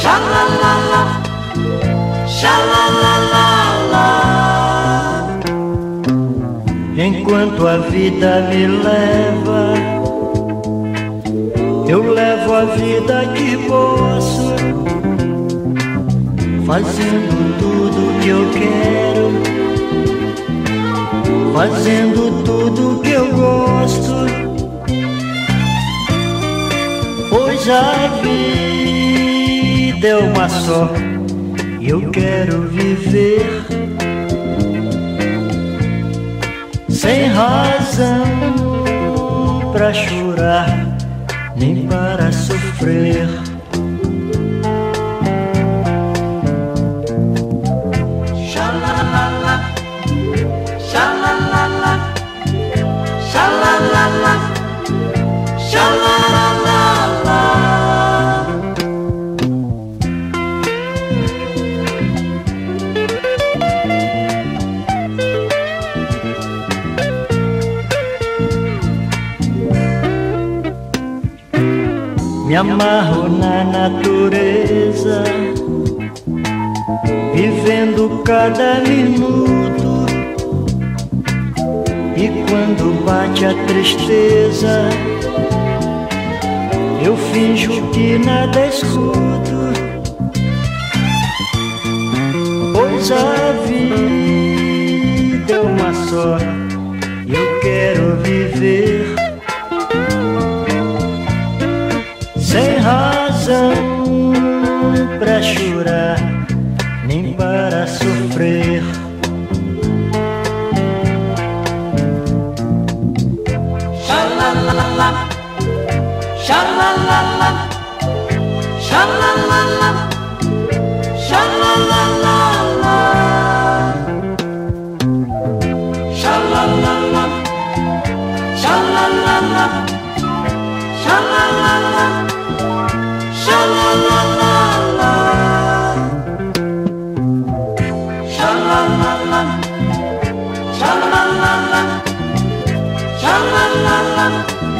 Xalalala, xalalalala. Enquanto a vida me leva, eu levo a vida que posso, fazendo tudo que eu quero, fazendo tudo que eu gosto. Pois a vida é uma só e eu quero viver sem razão pra chorar nem para sofrer. Xalalala, xalalala, xalalala, xalalala. Me amarro na natureza, vivendo cada minuto. E quando bate a tristeza, eu finjo que nada escuto. Pois a vida é uma só e eu quero viver sem razão pra chorar nem para sofrer. Xalalala, xalalala, xalalala, xalalala, xalalala, xalalala, xalalala, xalalala, xalalala, xalalala, xalalala.